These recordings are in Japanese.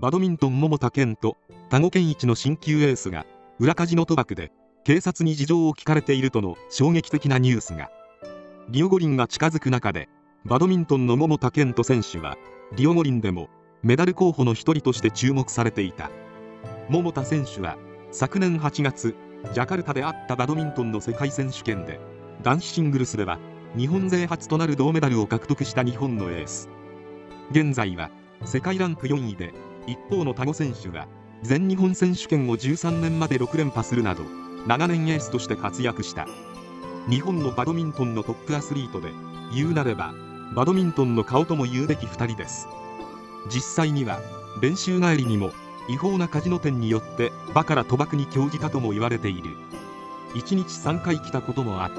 バドミントン桃田賢斗、田子健一の新旧エースが裏カジノ賭博で警察に事情を聞かれているとの衝撃的なニュースが。リオ五輪が近づく中で、バドミントンの桃田賢斗選手はリオ五輪でもメダル候補の一人として注目されていた。桃田選手は昨年8月ジャカルタであったバドミントンの世界選手権で男子シングルスでは日本勢初となる銅メダルを獲得した日本のエース。現在は世界ランク4位で、一方の田子選手は全日本選手権を13年まで6連覇するなど長年エースとして活躍した。日本のバドミントンのトップアスリートで、言うなればバドミントンの顔とも言うべき2人です。実際には練習帰りにも違法なカジノ店によってバカラ賭博に興じたとも言われている。1日3回来たこともあった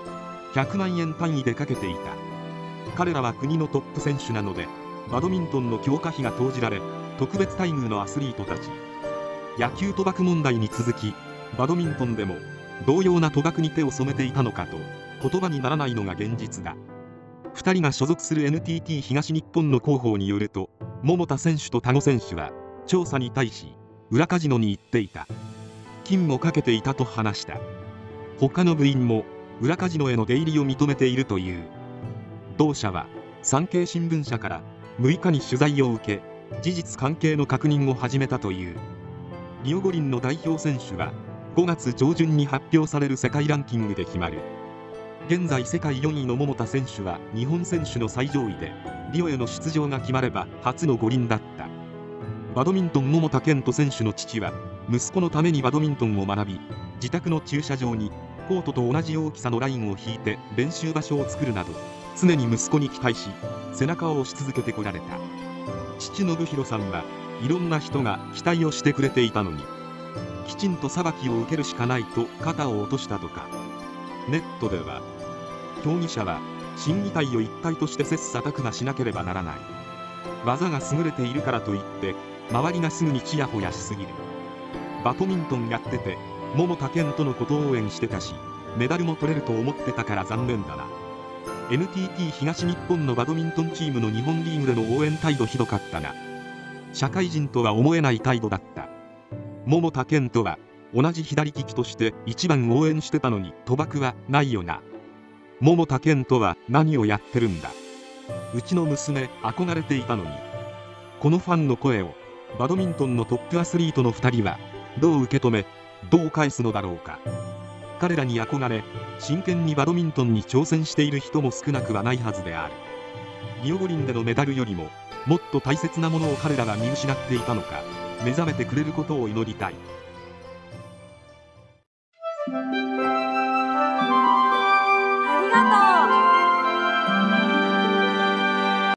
。100万円単位でかけていた。彼らは国のトップ選手なので、バドミントンの強化費が投じられ特別待遇のアスリートたち。野球賭博問題に続き、バドミントンでも同様な賭博に手を染めていたのかと言葉にならないのが現実だ。2人が所属する NTT 東日本の広報によると、桃田選手と田子選手は調査に対し裏カジノに行っていた、金もかけていたと話した。他の部員も裏カジノへの出入りを認めているという。同社は産経新聞社から6日に取材を受け、事実関係の確認を始めたという。リオ五輪の代表選手は5月上旬に発表される世界ランキングで決まる。現在世界4位の桃田選手は日本選手の最上位で、リオへの出場が決まれば初の五輪だった。バドミントン桃田賢斗選手の父は息子のためにバドミントンを学び、自宅の駐車場にコートと同じ大きさのラインを引いて練習場所を作るなど、常に息子に期待し背中を押し続けてこられた。父信弘さんは、いろんな人が期待をしてくれていたのにきちんと裁きを受けるしかないと肩を落としたとか。ネットでは、競技者は審議体を一体として切磋琢磨しなければならない。技が優れているからといって周りがすぐにチヤホヤしすぎる。バドミントンやってて桃田賢斗のことを応援してたし、メダルも取れると思ってたから残念だな。 NTT 東日本のバドミントンチームの日本リーグでの応援態度ひどかったな。社会人とは思えない態度だった。桃田賢斗は同じ左利きとして一番応援してたのに賭博はないよな。桃田賢斗は何をやってるんだ。うちの娘憧れていたのに。このファンの声をバドミントンのトップアスリートの2人はどう受け止め、どう返すのだろうか。彼らに憧れ真剣にバドミントンに挑戦している人も少なくはないはずである。リオ五輪でのメダルよりももっと大切なものを彼らが見失っていたのか、目覚めてくれることを祈りたい。